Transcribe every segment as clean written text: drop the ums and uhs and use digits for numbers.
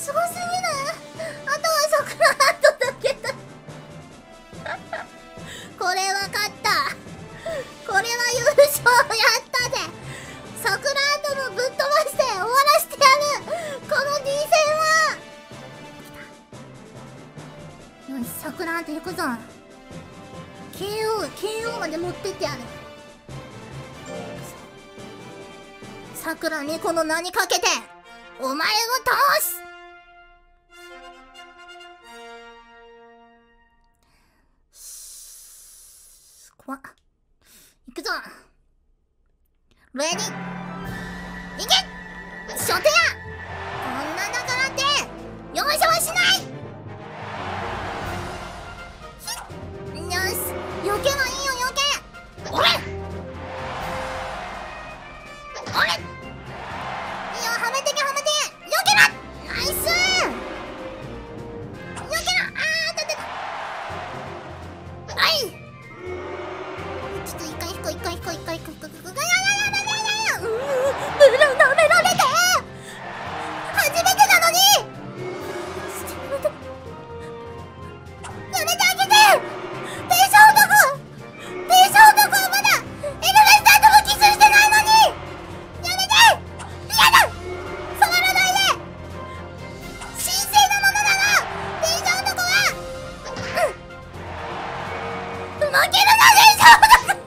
すごすぎる。あとは桜アートだけだ。これは勝った。これは優勝やったぜ。桜アートもぶっ飛ばして終わらせてやる。この D 戦は。よし、桜アート行くぞ。KO まで持ってってやる。桜にこの名にかけてお前を倒す。怖っ。いくぞ。レディいけ。初手や。こんなだからって容赦はしない。よし、避けはいいよ、避け。おれおれ、いいよ、はめてけはめてけ。避けな。ナイス。避けな。だってはい。ちょっと一回引こう。舐められて初めてなのに。やめてあげて。電車男はまだエルメスターともキスしてないのに。やめて。嫌だ。触らないで。神聖なものなの。電車男は負けるな。電車男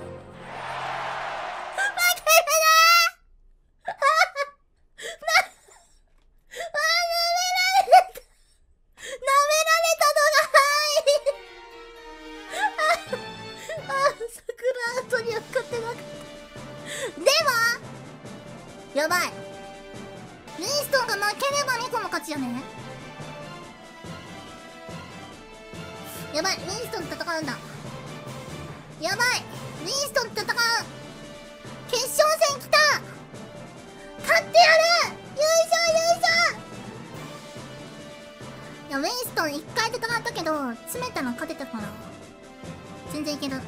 やばい。ウィンストンが負ければニコの勝ちやね。やばい、ウィンストンと戦うんだ。やばい、ウィンストンと戦う。決勝戦来た。勝ってやる。優勝。いや、ウィンストン1回戦ったけど詰めたの勝てたから全然いける。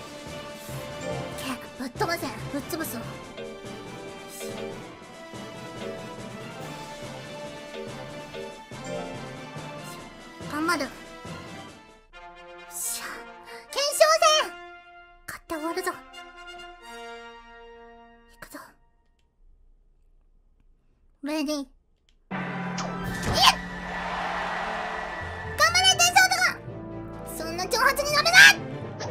ぶっ飛ばせ。ぶっ潰すわ。頑張る。しゃ、決勝戦勝って終わるぞ。いくぞ。レディー。いや、頑張れ電車男。そんな挑発になめない。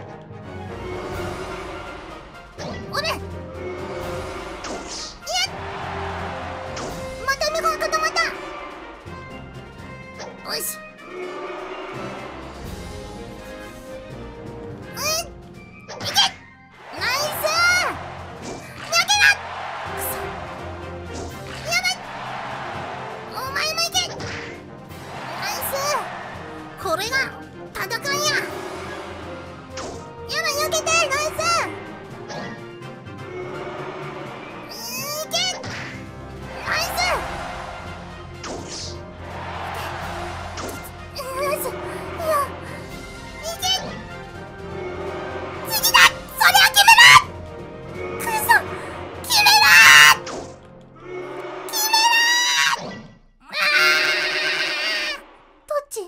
おれ。いや、また目が固まった。よし。これが戦いや。やばい、避けて。ナイス。いけ。ナイス。ナイス。いや、いけ。次だ。それは決めろ。くそ、決めろ。どっち。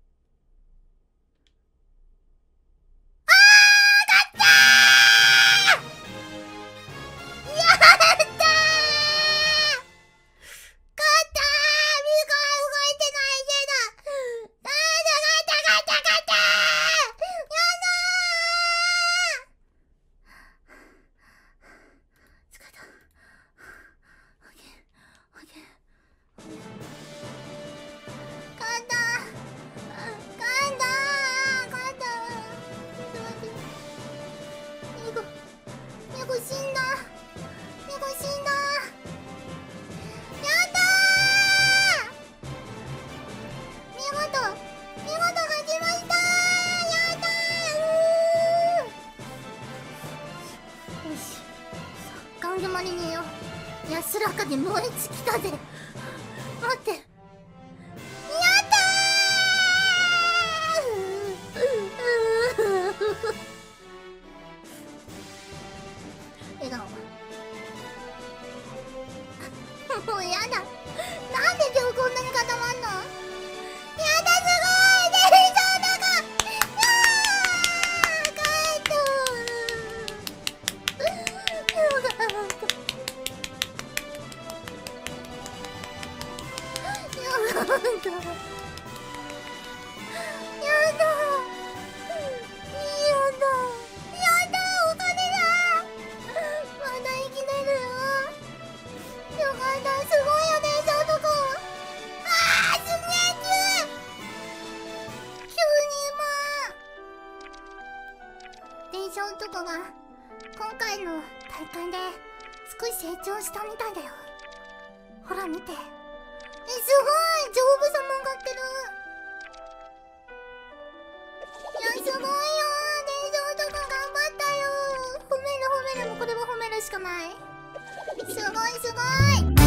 安らかに燃え尽きたぜ。待って。やったー。笑顔。もうやだ。なんで今日こんなに固まんの。 車男が今回の大会で少し成長したみたいだよ。ほら見て、すごい丈夫さも上がってる。いやすごいよ、電車男頑張ったよ。褒める褒める、もうこれは褒めるしかない。すごいすごい。